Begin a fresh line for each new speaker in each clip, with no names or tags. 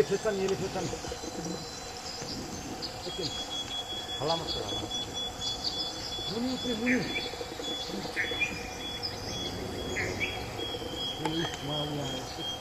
ये ले फिर लेकिन हला मत कर मुनी ऊपर मुनी ये मार यार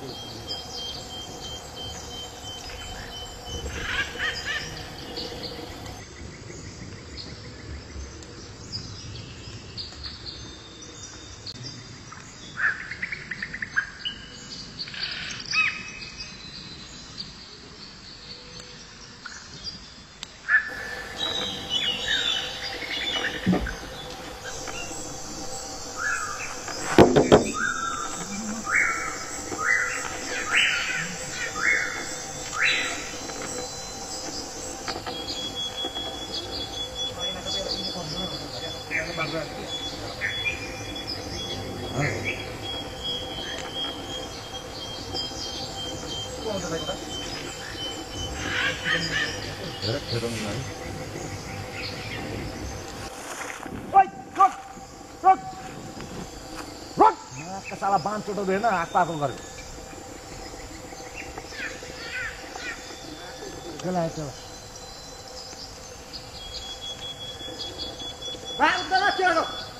साला बांध छोटो देना आस्ता आस्ता कर चला चला बांध चला चलो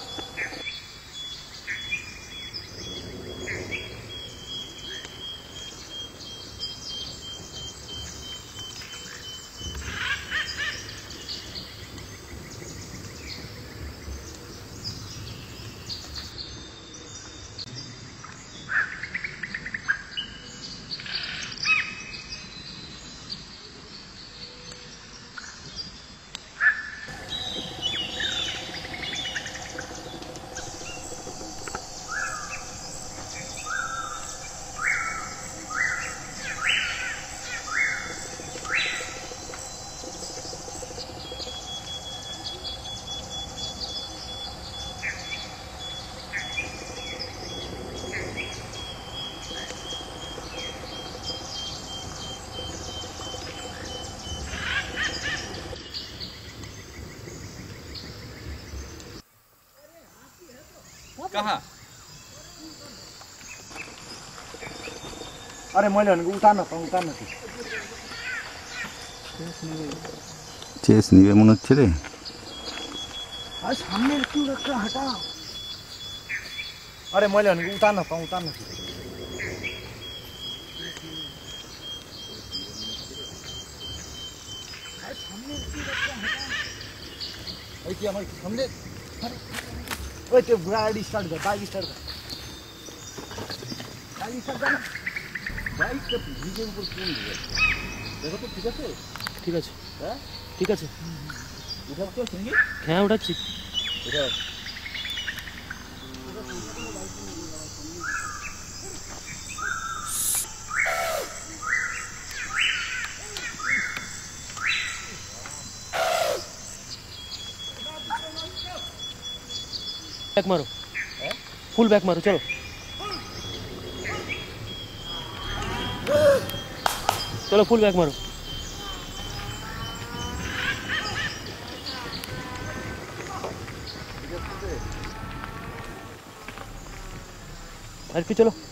कहाँ?
अरे मैले भनेको उतार्न
চেস নিবে মনে হচ্ছে রে।
আর সামনে একটু একটা হটা। अरे मैले भनेको उतार्न ओए त्यो गाडी स्टार्ट गर बाइक स्टार्ट गर बाइक তো ভিজের উপর কোন দিবে দেখো তো ঠিক আছে হ্যাঁ ঠিক আছে উঠাচ্ছ সঙ্গে হ্যাঁ উঠাচ্ছি এটা
बैक मारो फुल बैक मारो चलो चलो फुल बैक मारो अरे चलो